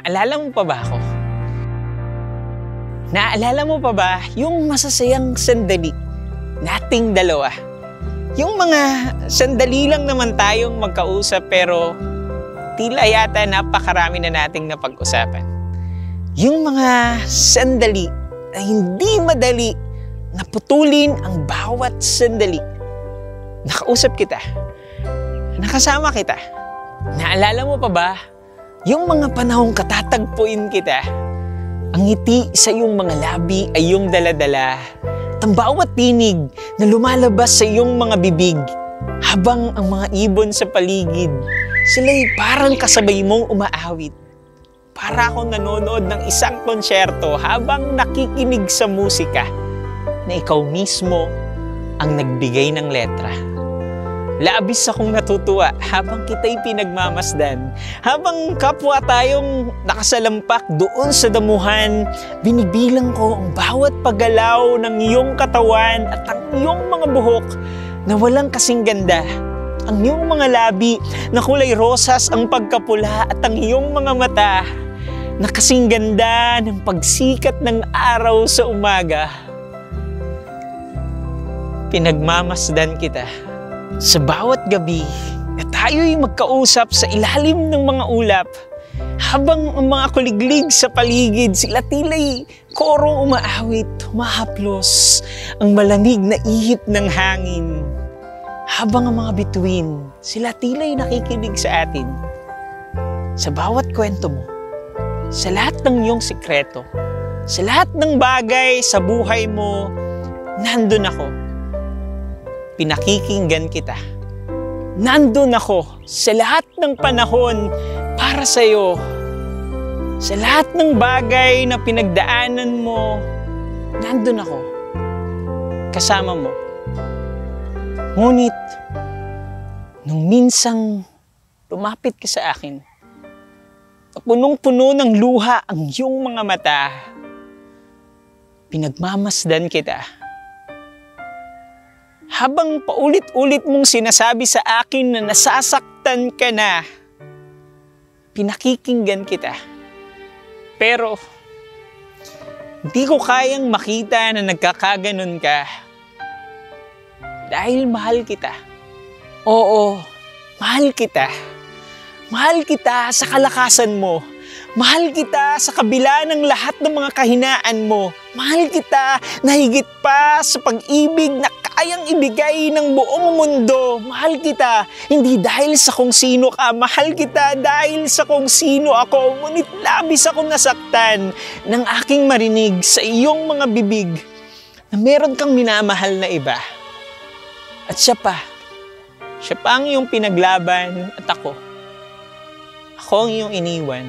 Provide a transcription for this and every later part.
Naalala mo pa ba ako? Naalala mo pa ba yung masasayang sandali nating dalawa? Yung mga sandali lang naman tayong magkausap pero tila yata napakarami na nating napag-usapan. Yung mga sandali na hindi madali na putulin ang bawat sandali. Nakausap kita. Nakasama kita. Naalala mo pa ba yung mga panahong katatagpuin kita? Ang ngiti sa iyong mga labi ay iyong daladala. Ang bawat tinig na lumalabas sa iyong mga bibig. Habang ang mga ibon sa paligid, sila'y parang kasabay mong umaawit. Para akong nanonood ng isang konsyerto habang nakikinig sa musika na ikaw mismo ang nagbigay ng letra. Labis akong natutuwa habang kita'y pinagmamasdan. Habang kapwa tayong nakasalampak doon sa damuhan, binibilang ko ang bawat paggalaw ng iyong katawan at ang iyong mga buhok na walang kasing ganda. Ang iyong mga labi na kulay rosas ang pagkapula at ang iyong mga mata na kasing ganda ng pagsikat ng araw sa umaga. Pinagmamasdan kita. Sa bawat gabi na tayo'y magkausap sa ilalim ng mga ulap, habang ang mga kuliglig sa paligid, sila tila'y korong umaawit, humahaplos ang malamig na ihip ng hangin. Habang ang mga bituin, sila tila'y nakikinig sa atin. Sa bawat kwento mo, sa lahat ng iyong sikreto, sa lahat ng bagay sa buhay mo, nandun ako. Pinakikinggan kita. Nandun ako sa lahat ng panahon para sa'yo. Sa lahat ng bagay na pinagdaanan mo, nandun ako. Kasama mo. Ngunit, nung minsang lumapit ka sa akin, punong-puno ng luha ang iyong mga mata, pinagmamasdan kita. Habang paulit-ulit mong sinasabi sa akin na nasasaktan ka na, pinakikinggan kita. Pero, hindi ko kayang makita na nagkakaganon ka. Dahil mahal kita. Oo, mahal kita. Mahal kita sa kalakasan mo. Mahal kita sa kabila ng lahat ng mga kahinaan mo. Mahal kita na higit pa sa pag-ibig na kayang ibigay ng buong mundo. Mahal kita, hindi dahil sa kung sino ka. Mahal kita dahil sa kung sino ako. Ngunit labis akong nasaktan ng aking marinig sa iyong mga bibig na meron kang minamahal na iba. At siya pa ang iyong pinaglaban at ako ang iyong iniwan.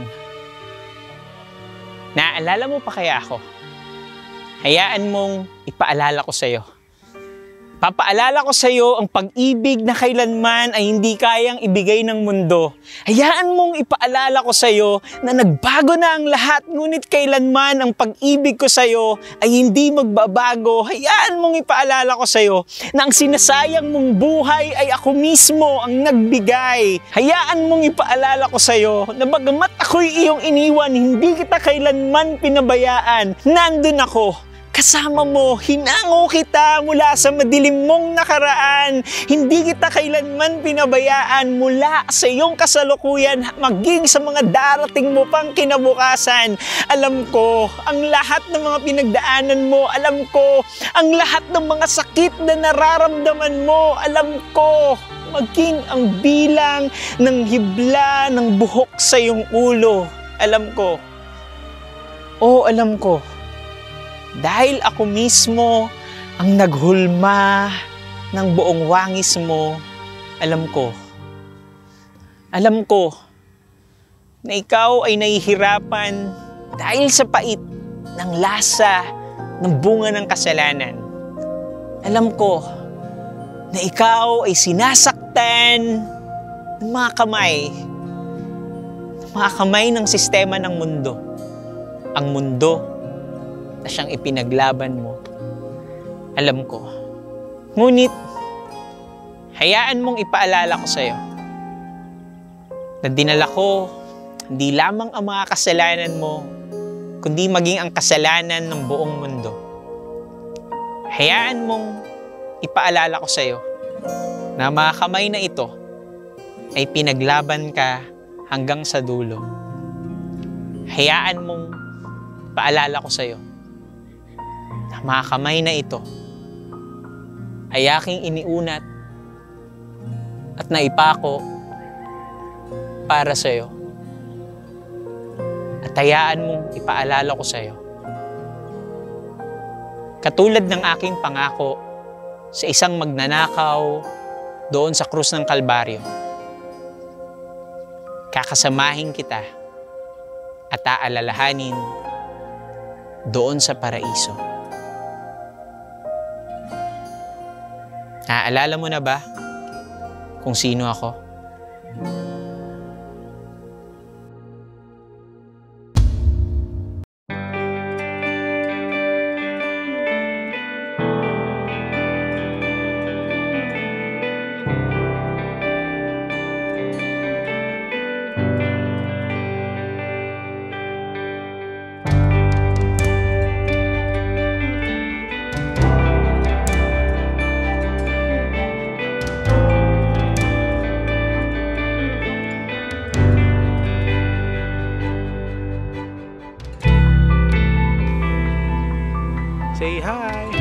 Naalala mo pa kaya ako? Hayaan mong ipaalala ko sa'yo. Papaalala ko sa'yo ang pag-ibig na kailanman ay hindi kayang ibigay ng mundo. Hayaan mong ipaalala ko sa'yo na nagbago na ang lahat, ngunit kailanman ang pag-ibig ko sa'yo ay hindi magbabago. Hayaan mong ipaalala ko sa'yo na ang sinasayang mong buhay ay ako mismo ang nagbigay. Hayaan mong ipaalala ko sa'yo na bagamat ako'y iyong iniwan, hindi kita kailanman pinabayaan. Nandun ako. Kasama mo, hinango kita mula sa madilim mong nakaraan. Hindi kita kailanman pinabayaan mula sa iyong kasalukuyan maging sa mga darating mo pang kinabukasan. Alam ko ang lahat ng mga pinagdaanan mo. Alam ko ang lahat ng mga sakit na nararamdaman mo. Alam ko maging ang bilang ng hibla ng buhok sa iyong ulo. Alam ko. Oo, alam ko. Dahil ako mismo ang naghulma ng buong wangis mo, alam ko na ikaw ay nahihirapan dahil sa pait ng lasa ng bunga ng kasalanan. Alam ko na ikaw ay sinasaktan ng mga kamay ng sistema ng mundo. Ang mundo na siyang ipinaglaban mo. Alam ko. Ngunit, hayaan mong ipaalala ko sa'yo na dinala ko Hindi lamang ang mga kasalanan mo, kundi maging ang kasalanan ng buong mundo. Hayaan mong ipaalala ko sa iyo na mga kamay na ito ay pinaglaban ka hanggang sa dulo. Hayaan mong ipaalala ko sa iyo na mga kamay na ito ay aking iniunat at naipako para sa iyo. At hayaan mong ipaalala ko sa iyo, katulad ng aking pangako sa isang magnanakaw doon sa krus ng Kalbaryo, kakasamahin kita at aalalahanin doon sa paraiso. Naalala mo na ba kung sino ako? Say hi!